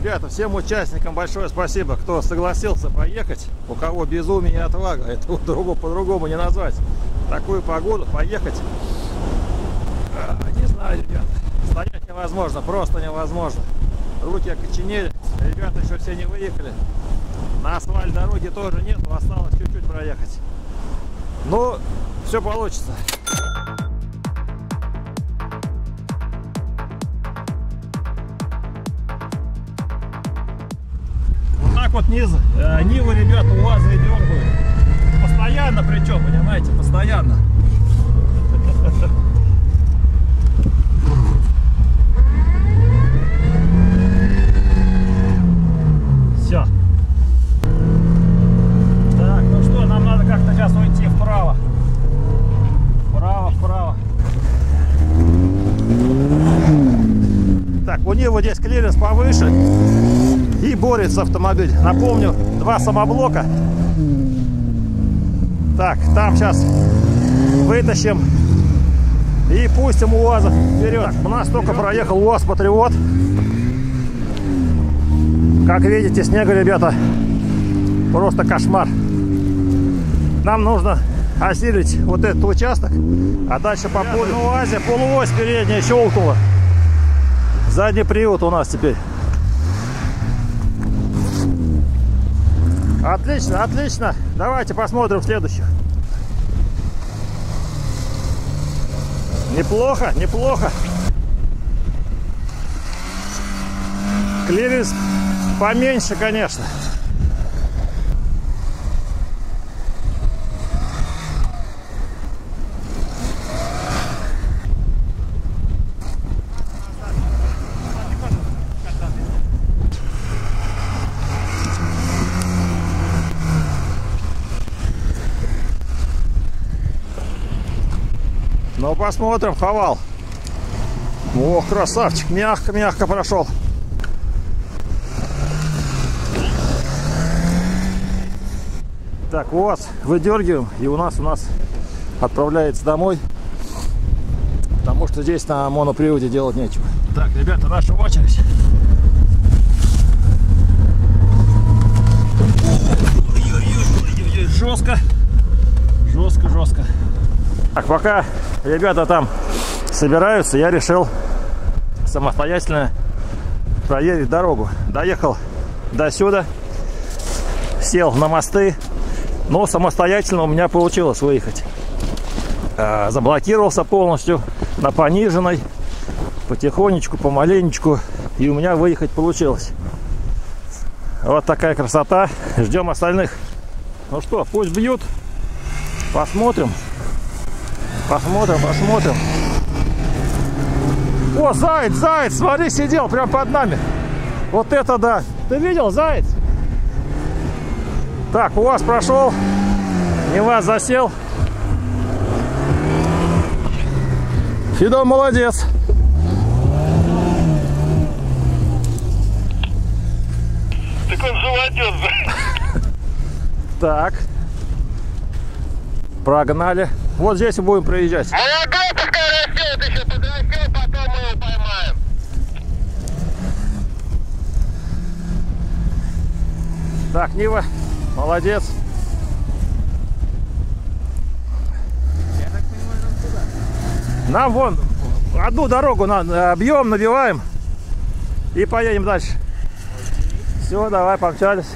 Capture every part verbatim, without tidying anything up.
Ребята, всем участникам большое спасибо, кто согласился поехать. У кого безумие и отвага, это по-другому не назвать. Такую погоду поехать, не знаю, ребята, стоять невозможно, просто невозможно. Руки окоченели, ребята еще все не выехали. На асфальт дороги тоже нету, осталось чуть-чуть проехать. Но все получится. Вот так вот низ, э, Нивы, ребята, УАЗы и дергают. Постоянно причем, понимаете, постоянно. Все. Так, ну что, нам надо как-то сейчас уйти вправо. Вправо, вправо. Так, у него здесь клиренс повыше. И борется автомобиль. Напомню, два самоблока. Так, там сейчас вытащим и пустим УАЗа вперед. Так, у нас только проехал УАЗ Патриот. Как видите, снега, ребята, просто кошмар. Нам нужно осилить вот этот участок, а дальше по полю. На УАЗе полуось передняя щелкнула. Задний привод у нас теперь. Отлично, отлично. Давайте посмотрим следующих. Неплохо, неплохо. Клиренс поменьше, конечно. Ну, посмотрим, Хавал. Ох, красавчик, мягко-мягко прошел. Так, УАЗ выдергиваем, и у нас у нас отправляется домой, потому что здесь на моноприводе делать нечего. Так, ребята, наша очередь. Жестко, жестко, жестко. Так, пока ребята там собираются, я решил самостоятельно проверить дорогу. Доехал до сюда, сел на мосты, но самостоятельно у меня получилось выехать. А, заблокировался полностью на пониженной, потихонечку, помаленечку, и у меня выехать получилось. Вот такая красота. Ждем остальных. Ну что, пусть бьют. Посмотрим. Посмотрим, посмотрим. О, заяц, заяц, смотри, сидел прямо под нами. Вот это да. Ты видел, заяц? Так, УАЗ прошел. УАЗ засел. Фидон молодец. Так он животет. Так. Прогнали. Вот здесь и будем проезжать. Молодой пускай растет, еще подрастет, потом мы его поймаем. Так, Нива, молодец. Я так понимаю, нам туда. Нам вон одну дорогу на, объем набиваем и поедем дальше. Все, давай, помчались.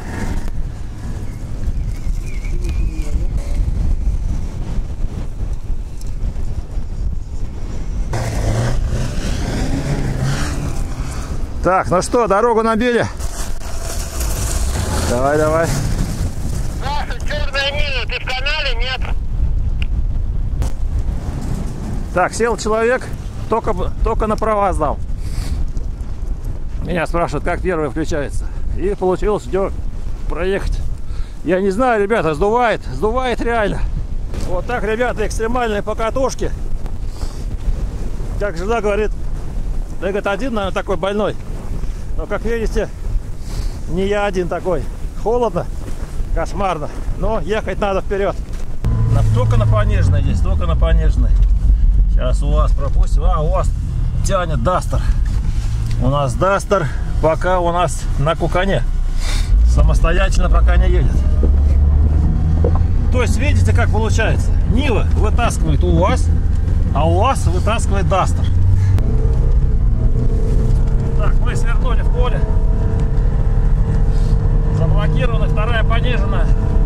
Так, ну что, дорогу набили. Давай, давай. Наша черная Нива, ты в канале, нет? Так, сел человек, только, только на права сдал. Меня спрашивают, как первый включается. И получилось все проехать. Я не знаю, ребята, сдувает, сдувает реально. Вот так, ребята, экстремальные покатушки. Как жена говорит, да, говорит, один, наверное, такой больной. Но, как видите, не я один такой. Холодно, кошмарно. Но ехать надо вперед. Только на пониженной здесь, только на пониженной. Сейчас УАЗ пропустим. А, УАЗ тянет Дастер. У нас Дастер пока у нас на кукане. Самостоятельно пока не едет. То есть видите, как получается? Нива вытаскивает УАЗ, а УАЗ вытаскивает Дастер. Так, мы свернули в поле. Заблокирована вторая пониженная.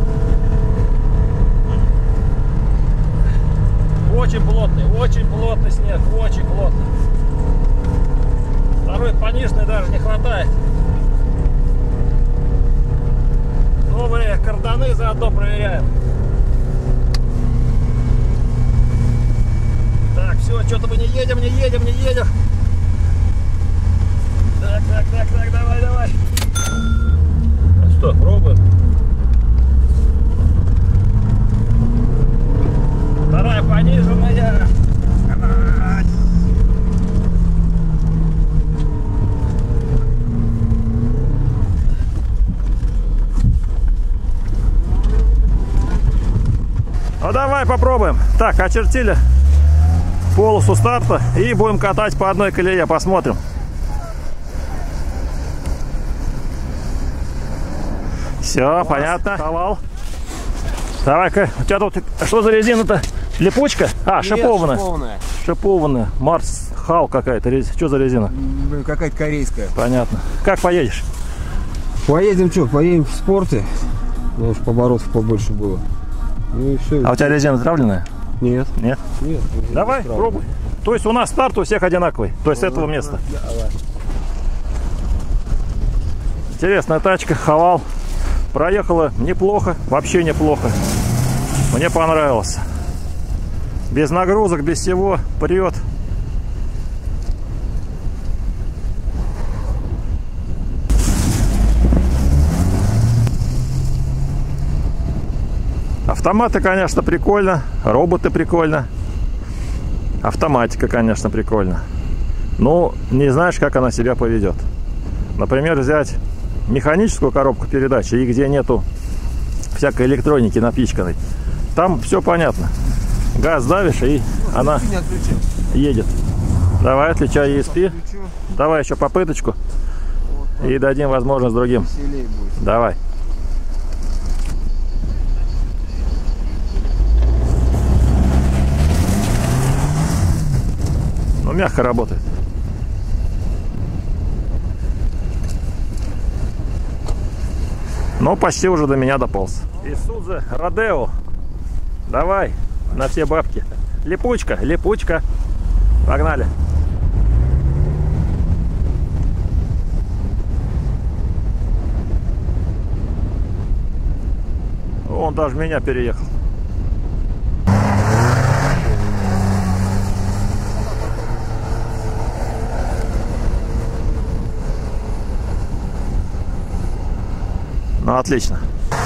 Очень плотный, очень плотный снег, очень плотный. Второй пониженной даже не хватает. Новые карданы заодно проверяем. Так, все, что-то мы не едем, не едем, не едем. Так, так, так, так, давай, давай. Ну что, пробуем. Вторая пониженная. Ну давай попробуем. Так, очертили полосу старта и будем катать по одной колее, посмотрим. Все, понятно. Давал. Давай-ка, у тебя тут что за резина-то? Липучка? А, Нет, шипованная. шипованная. Шипованная. Марс Хал какая-то. Что за резина? Какая-то корейская. Понятно. Как поедешь? Поедем что? Поедем в спорте. Может, поворотов побольше было. Ну и все. А у тебя резина травленная? Нет. Нет? Нет. Давай, пробуй. То есть у нас старт у всех одинаковый. То есть с этого места. Интересная тачка, Хавал. Проехала неплохо, вообще неплохо. Мне понравилось. Без нагрузок, без всего, прет. Автоматы, конечно, прикольно. Роботы прикольно. Автоматика, конечно, прикольно. Но не знаешь, как она себя поведет. Например, взять механическую коробку передач, и где нету всякой электроники напичканной. Там все понятно. Газ давишь, и она едет. Давай, отключай и эс пи. Давай еще попыточку. И дадим возможность другим. Давай. Ну, мягко работает. Но почти уже до меня дополз. Исудзу Родео. Давай, на все бабки. Липучка, липучка. Погнали. Он даже меня переехал. Ну, отлично.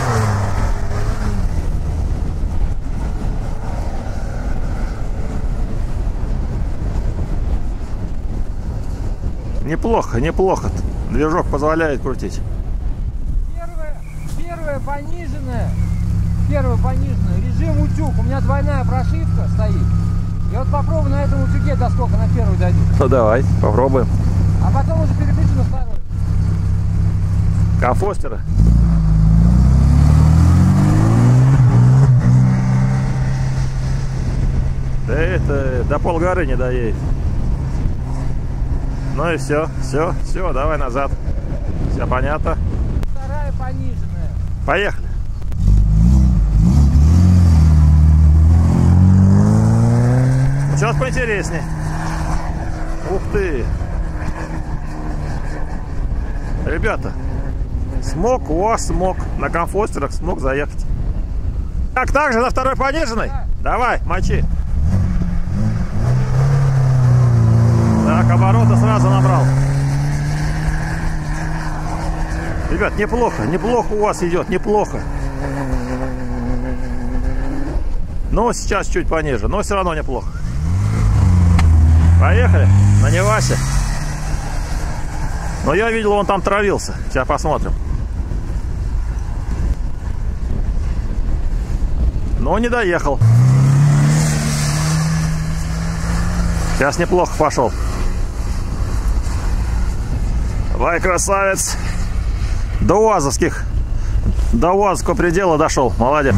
Неплохо, неплохо. Движок позволяет крутить. Первая, первая пониженная. Первая пониженная. Режим утюг. У меня двойная прошивка стоит. Я вот попробую на этом утюге, до сколько на первую дойду. Ну давай, попробуем. А потом уже переключу на второй. Комфостера. Да это до полгоры не доедет. Ну и все, все, все, давай назад. Все понятно. Вторая пониженная. Поехали. Сейчас поинтереснее. Ух ты. Ребята, смог, у вас смог. На комфостерах смог заехать. Так, так же на второй пониженной? Да. Давай, мочи. Так, обороты сразу набрал. Ребят, неплохо, неплохо у вас идет, неплохо. Но сейчас чуть пониже, но все равно неплохо. Поехали, на Невасе. Но я видел, он там травился. Сейчас посмотрим. Но не доехал. Сейчас неплохо пошел. Вай, красавец. До УАЗовских, до УАЗовского предела дошел. Молодец.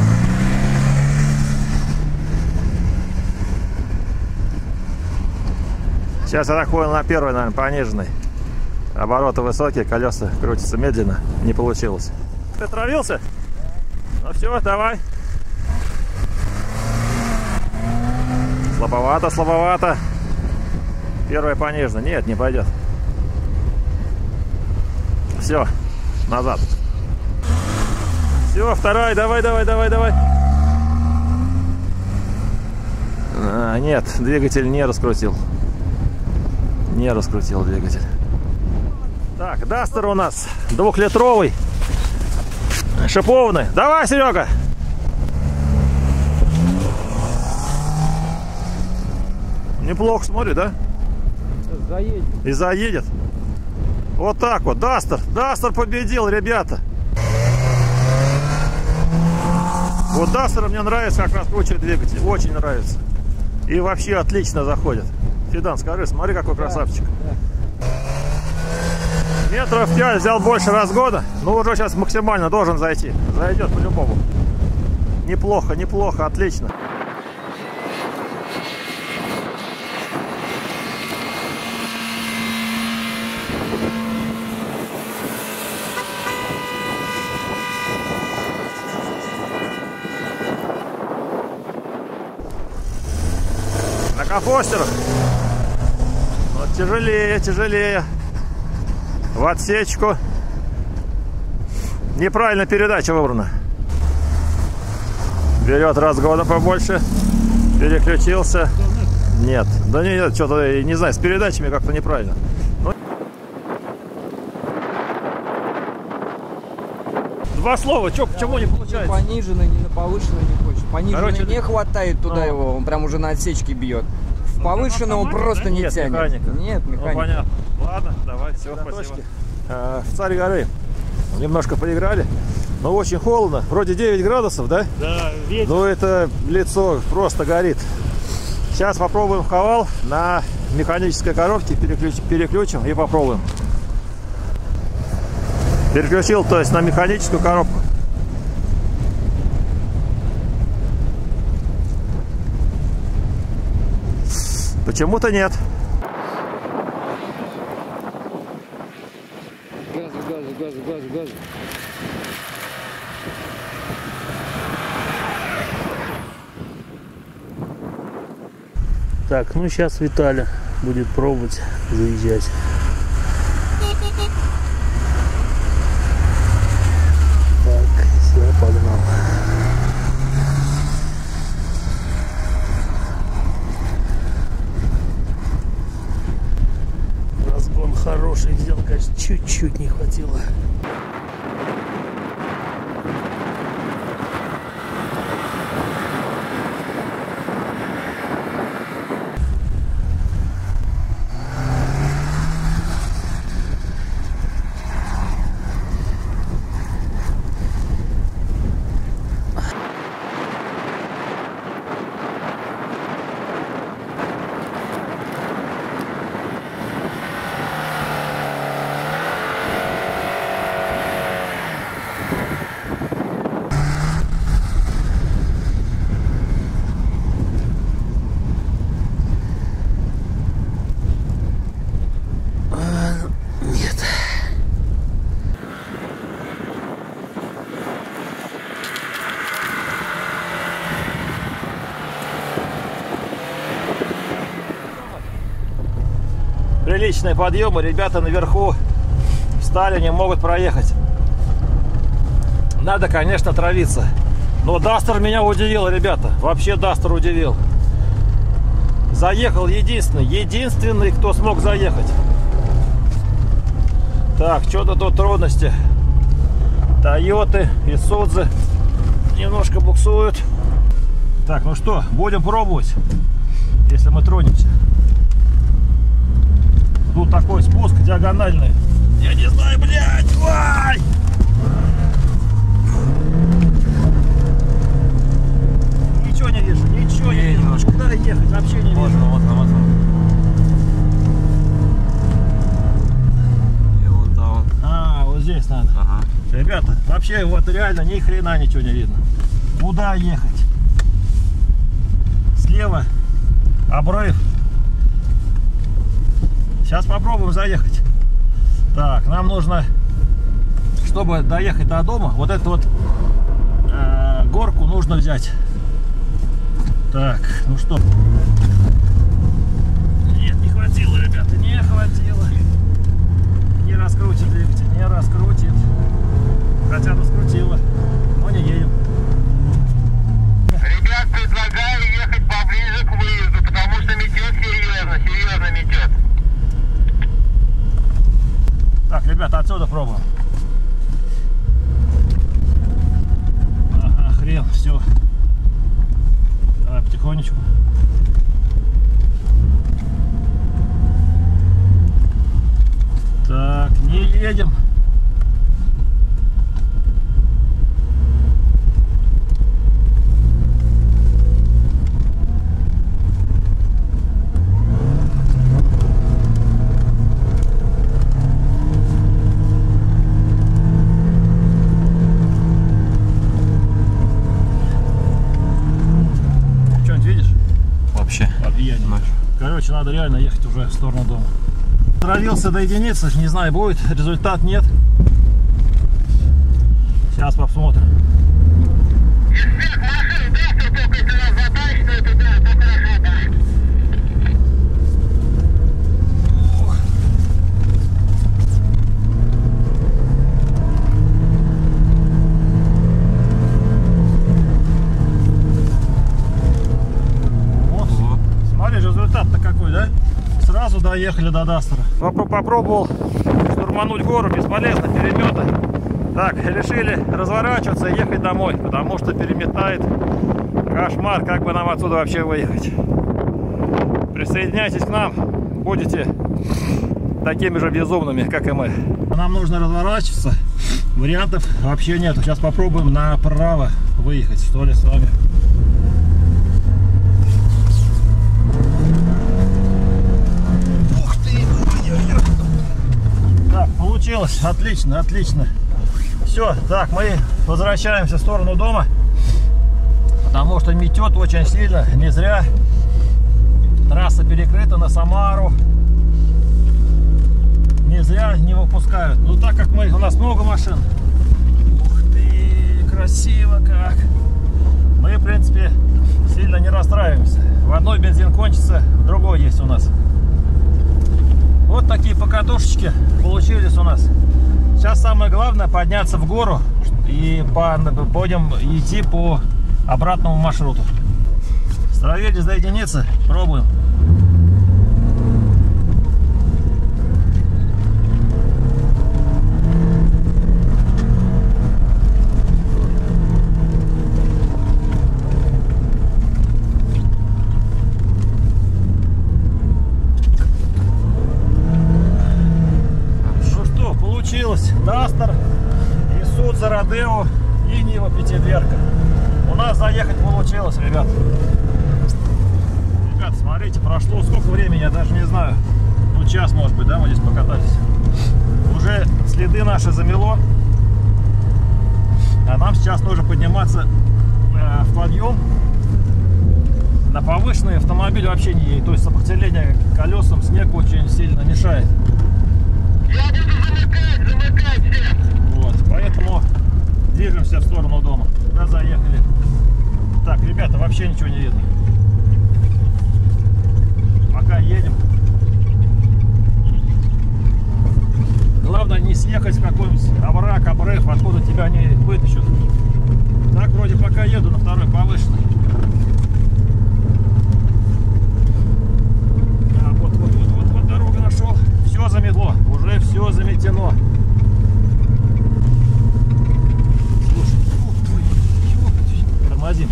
Сейчас, я так понял, на первой, наверное, пониженной. Обороты высокие, колеса крутятся медленно. Не получилось. Ты травился? Ну все, давай. Слабовато, слабовато. Первая пониженная. Нет, не пойдет. Все, назад. Все, вторая. Давай, давай, давай, давай. А, нет, двигатель не раскрутил. Не раскрутил двигатель. Так, Дастер у нас двухлитровый, шипованный. Давай, Серега! Неплохо смотрит, да? Заедет. И заедет. Вот так вот, Дастер. Дастер победил, ребята. Вот Дастер мне нравится, как раскручивает двигатель. Очень нравится. И вообще отлично заходит. Фидан, скажи, смотри, какой красавчик. Да, да. Метров пять, взял больше разгона. Ну, уже сейчас максимально должен зайти. Зайдет по-любому. Неплохо, неплохо, отлично. На компостерах. Вот тяжелее, тяжелее. В отсечку. Неправильно передача выбрана. Берет разгона побольше. Переключился. Нет. Да нет, что-то, не знаю, с передачами как-то неправильно. Ну... Два слова, что, почему не получается? Пониженный, не на повышенный не хочешь. Пониженный Короче, не хватает туда ну, его, он прям уже на отсечке бьет. В повышенном он просто не нет, тянет. Механика. Нет, механика. Ну, понятно. Ладно, давай, все, спасибо. А, в Царь горы немножко поиграли, но очень холодно. Вроде девять градусов, да? Да, ветер. Ну это лицо просто горит. Сейчас попробуем хавал на механической коробке, переключ, переключим и попробуем. Переключил, то есть на механическую коробку. Почему-то нет. Газу, газу, газу, газу, газу. Так, ну сейчас Виталя будет пробовать заезжать. Так, все, погнал. Разгон хороший сделал, конечно, чуть-чуть не хватило. Приличные подъемы, ребята наверху встали, не могут проехать. Надо, конечно, травиться. Но Дастер меня удивил, ребята. Вообще Дастер удивил. Заехал единственный, единственный, кто смог заехать. Так, что-то тут трудности. Тойоты, Исудзы немножко буксуют. Так, ну что, будем пробовать, если мы тронемся. Тут такой спуск диагональный. Я не знаю, блядь, вай! Ничего не вижу, ничего не вижу. Немножко. Куда ехать, вообще не вижу. Вот, вот, вот, вот. вообще вот реально ни хрена ничего не видно. Куда ехать? Слева обрыв. Сейчас попробуем заехать. Так, нам нужно, чтобы доехать до дома, вот эту вот э, горку нужно взять. Так, ну что? Нет, не хватило, ребята, не хватило. Не раскрутит двигатель, не раскрутит. Хотя раскрутило, но не едем. Ребят, предлагаю ехать поближе к выезду, потому что метет серьезно, серьезно метет. Так, ребята, отсюда пробуем. Ага, хрен, все. Давай потихонечку. Так, не едем. Короче, надо реально ехать уже в сторону дома. Травился до единицы, не знаю, будет результат, нет. Сейчас посмотрим. Из всех машин Дастер только если нас затащит, то это да, то хорошо будет. Результат-то какой, да? Сразу доехали до Дастера. Попробовал штурмануть гору, бесполезно, перемета. Так, решили разворачиваться и ехать домой, потому что переметает. Кошмар, как бы нам отсюда вообще выехать. Присоединяйтесь к нам, будете такими же безумными, как и мы. Нам нужно разворачиваться, вариантов вообще нет. Сейчас попробуем направо выехать, что ли, с вами. Так, получилось, отлично, отлично. Все, так, мы возвращаемся в сторону дома, потому что метет очень сильно, не зря. Трасса перекрыта на Самару, не зря не выпускают. Ну так как мы, у нас много машин. Ух ты, красиво как. Мы, в принципе, сильно не расстраиваемся. В одной бензин кончится, в другой есть у нас. Вот такие покатушечки получились у нас. Сейчас самое главное подняться в гору и по, будем идти по обратному маршруту. Стравились до единицы, пробуем. Дастер, Isuzu Rodeo и Нива пятидверка. У нас заехать получилось, ребят. Ребят, смотрите, прошло сколько времени, я даже не знаю. Ну, час, может быть, да, мы здесь покатались. Уже следы наши замело. А нам сейчас нужно подниматься э, в подъем. На повышенный автомобиль вообще не едет. То есть сопротивление колесам снег очень сильно мешает. Я буду замыкать, замыкать всех. Вот, поэтому движемся в сторону дома. Да, заехали. Так, ребята, вообще ничего не видно. Пока едем. Главное не съехать в какой-нибудь овраг, обрыв, откуда тебя не вытащат. Так, вроде пока еду на второй повышенный. А, вот, вот, вот, вот, вот дорога нашел. Все замедло, уже все заметено. Слушай, тормозим.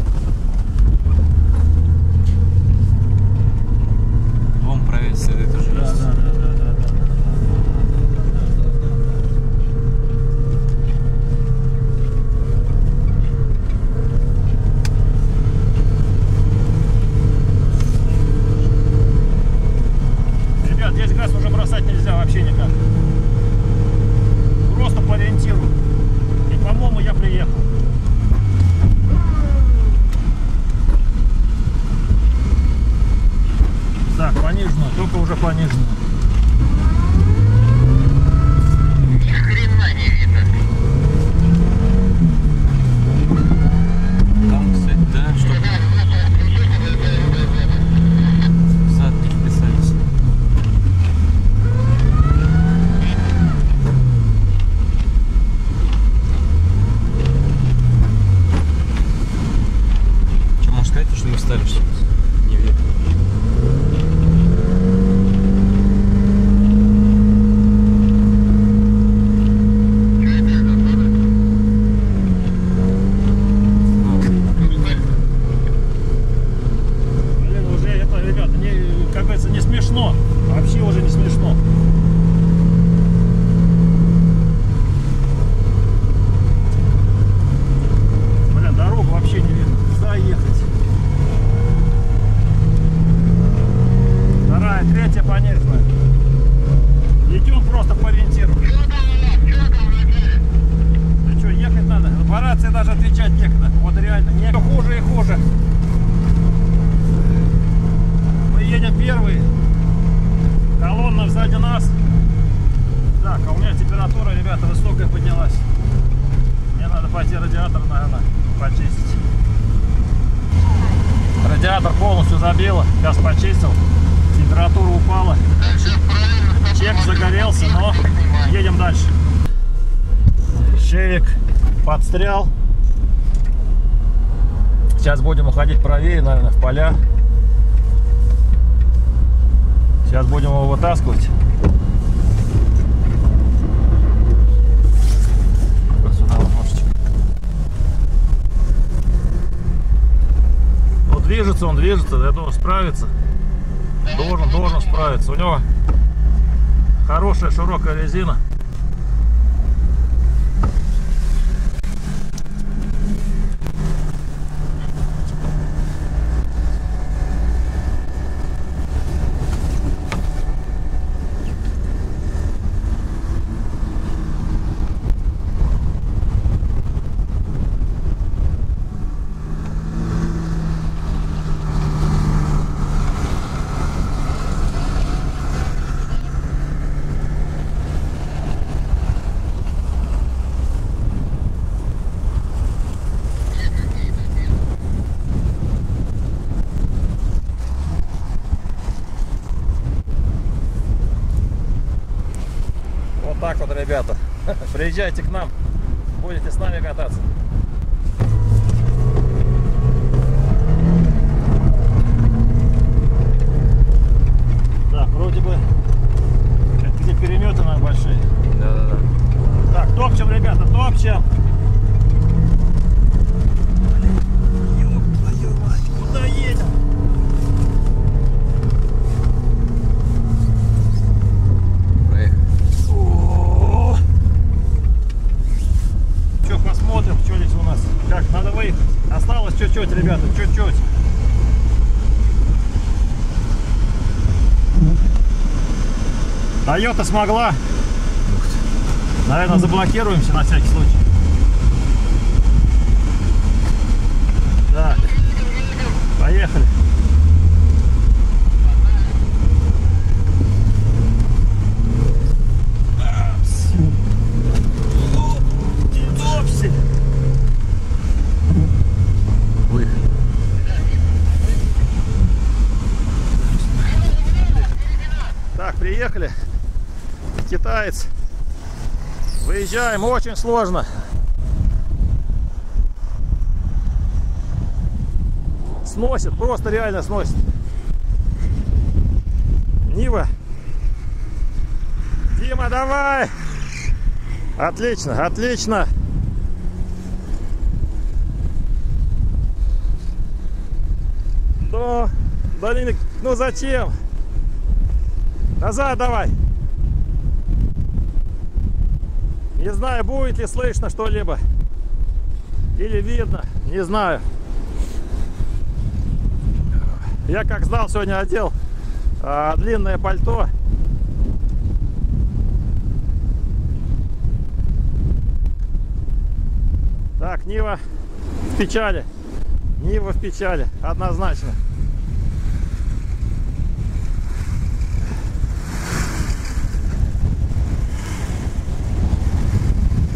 Вон правее следы тоже Да, есть. да, да, да, да, да. пониженную. Ни хрена не видно. Там, кстати, да, что взад не вписались. Что можешь сказать, что мы встали, что не видно? Блин, уже это, ребята, не, как говорится, не смешно. Вообще уже не смешно. Блин, дорогу вообще не видно. Куда ехать? Вторая, третья понятно. Идем просто по ориентиру. Что там у вас? Что там на деле? Да что, ехать надо? По рации даже отвечать некогда. Вот реально, не хуже и хуже. Мы едем первые. Колонна сзади нас. Так, а у меня температура, ребята, высокая поднялась. Мне надо пойти радиатор, наверное, почистить. Радиатор полностью забило. Сейчас почистил. Температура упала. Все правильно. Чек загорелся, но едем дальше. Шевик подстрял. Сейчас будем уходить правее, наверное, в поля. Сейчас будем его вытаскивать. Сюда немножечко. Ну, движется он, движется, я думаю, справится. Должен, должен справиться. У него хорошая широкая резина. Вот так вот, ребята. Приезжайте к нам, будете с нами кататься. Так, вроде бы где переметы нам большие. Да-да-да. Так, топчем, ребята, топчем. Ёб твою мать, куда едем? О! Что, посмотрим, что здесь у нас. Как, надо выехать. Осталось чуть-чуть, ребята, чуть-чуть. Тойота смогла. Наверное, заблокируемся на всякий случай. Так, поехали. Так, приехали. Китаец. Выезжаем, очень сложно. Сносит, просто реально сносит. Нива. Дима, давай! Отлично, отлично. Да, блин, ну зачем? Назад давай. Не знаю, будет ли слышно что-либо. Или видно, не знаю. Я, как знал, сегодня одел а, длинное пальто. Так, Нива в печали. Нива в печали, однозначно.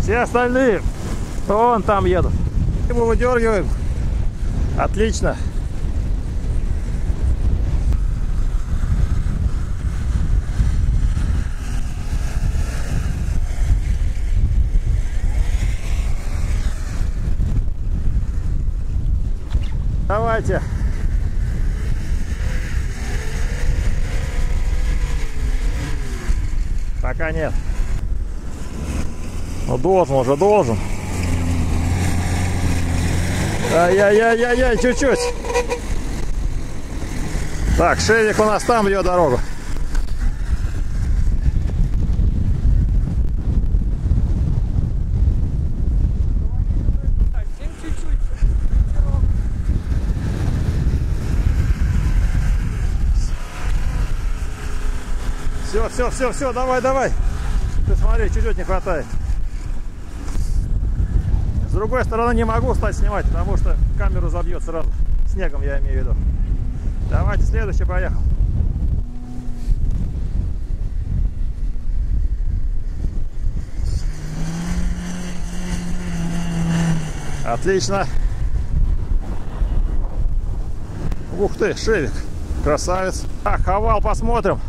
Все остальные вон там едут. Мы выдергиваем. Отлично. Давайте. Пока нет. Ну должен уже, должен. Ай-яй-яй-яй-яй, чуть-чуть. Так, Шевик у нас там идет дорогу. Все, все, все, все, давай, давай. Ты смотри, чуть-чуть не хватает. С другой стороны не могу стать снимать, потому что камеру забьет сразу. Снегом я имею в виду. Давайте, следующий поехал. Отлично. Ух ты, Шевик. Красавец. Так, Хавал посмотрим.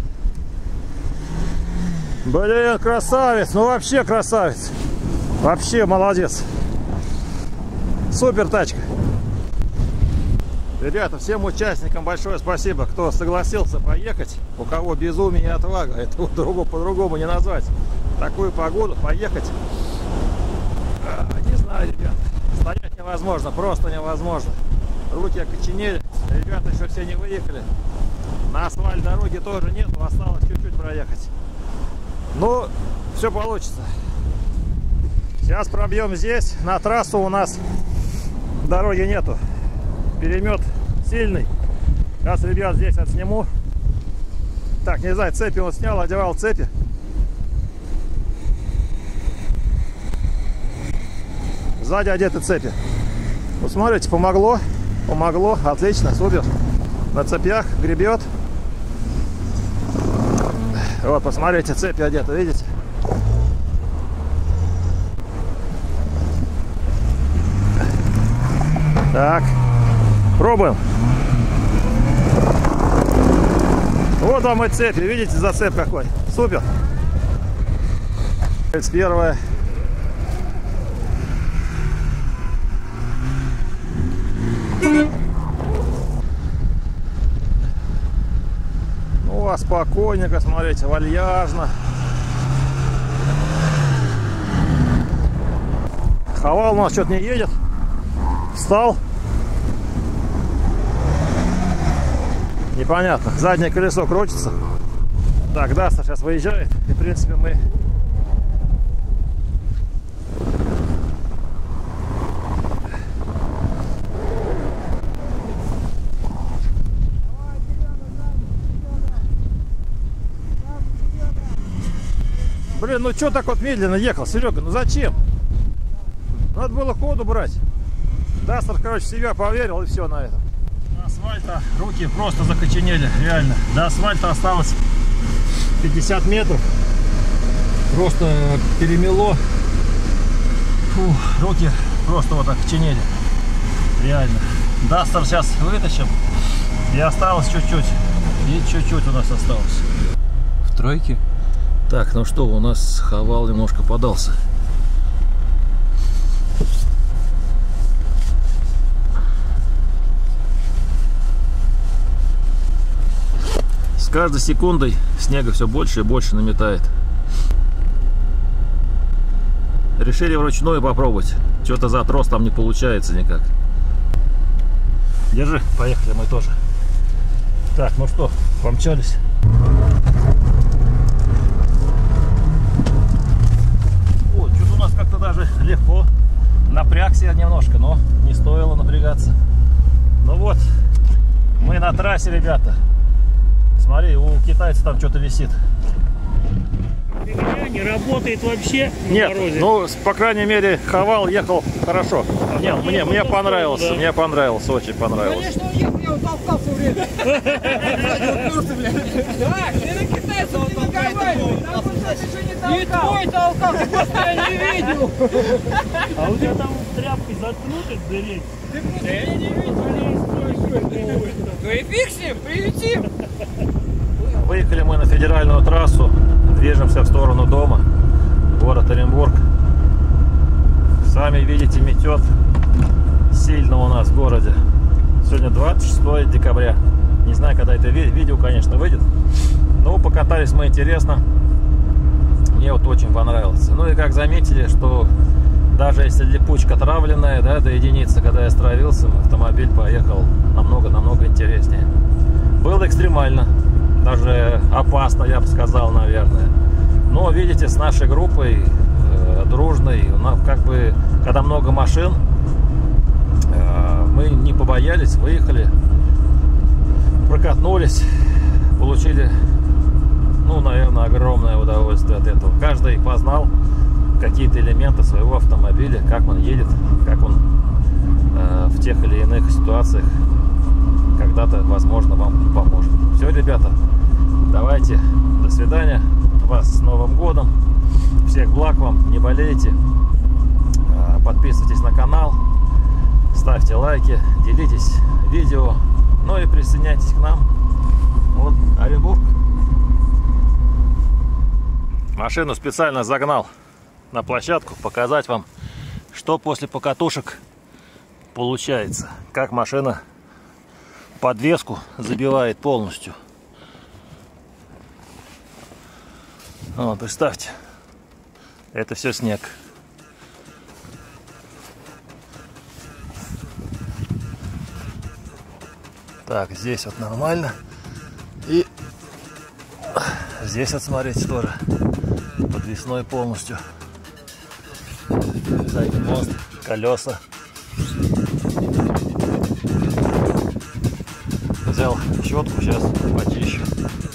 Блин, красавец. Ну вообще красавец. Вообще молодец. Супер тачка. Ребята, всем участникам большое спасибо, кто согласился поехать. У кого безумие и отвага. Это по-другому, по-другому не назвать. Такую погоду поехать. Не знаю, ребят. Стоять невозможно, просто невозможно. Руки окоченели. Ребята еще все не выехали. На асфальт дороги тоже нет, осталось чуть-чуть проехать. Ну, все получится. Сейчас пробьем здесь. На трассу у нас дороги нету. Перемет сильный. Сейчас, ребят, здесь отсниму. Так, не знаю, цепи он снял, одевал цепи. Сзади одеты цепи. Вот смотрите, помогло. Помогло. Отлично, супер. На цепях гребет. Вот, посмотрите, цепи одеты, видите? Так, пробуем. Вот вам и цепи, видите, зацеп какой. Супер. тридцать первая. Ну, а спокойненько, смотрите, вальяжно. Хавал у нас что-то не едет. Встал. Непонятно. Заднее колесо крутится. Так, Дастер сейчас выезжает. И, в принципе, мы... Блин, ну что так вот медленно ехал, Серега? Ну зачем? Надо было ходу брать. Дастер, короче, в себя поверил, и все на этом. До асфальта руки просто закоченели, реально. До асфальта осталось пятьдесят метров. Просто перемело. Фу, руки просто вот окоченели. Реально. Дастер сейчас вытащим. И осталось чуть-чуть. И чуть-чуть у нас осталось. В тройке? Так, ну что, у нас Хавал немножко подался. С каждой секундой снега все больше и больше наметает. Решили вручную попробовать. Что-то за трос там не получается никак. Держи, поехали мы тоже. Так, ну что, помчались. О, что-то у нас как-то даже легко. Напрягся я немножко, но не стоило напрягаться. Ну вот, мы на трассе, ребята. Смотри, у китайца там что-то висит. Фигня не работает вообще на Нет, морозе. ну, по крайней мере, Хавал ехал хорошо. Мне, мне, мне понравился, да. мне понравился, очень понравился. Конечно, он ехал, я вот толкал все время. Так, ты на китайцев не наговаривай. Там он еще не толкал. Не твой толкал, ты просто я не видел. А у тебя там тряпкой заткнуты в дыре? Ты просто я не видел. Ну и фиг с ним, прилетим. Выехали мы на федеральную трассу, движемся в сторону дома, город Оренбург. Сами видите, метет сильно у нас в городе. Сегодня двадцать шестое декабря. Не знаю, когда это ви видео, конечно, выйдет. Но покатались мы интересно. Мне вот очень понравилось. Ну и как заметили, что даже если липучка травленная, да, до единицы, когда я стравился, автомобиль поехал намного-намного интереснее. Было экстремально. Даже опасно, я бы сказал, наверное. Но, видите, с нашей группой э, дружной, у нас как бы, когда много машин, э, мы не побоялись, выехали, прокатнулись, получили, ну, наверное, огромное удовольствие от этого. Каждый познал какие-то элементы своего автомобиля, как он едет, как он э, в тех или иных ситуациях когда-то, возможно, вам поможет. Все, ребята, давайте, до свидания, вас с Новым годом, всех благ вам, не болейте, подписывайтесь на канал, ставьте лайки, делитесь видео, ну и присоединяйтесь к нам. Вот Оренбург. Машину специально загнал на площадку, показать вам, что после покатушек получается, как машина подвеску забивает полностью. Вот, представьте, это все снег. Так, здесь вот нормально. И здесь вот, смотрите, тоже подвесной полностью. Задний мост, колеса. Взял щетку, сейчас почищу.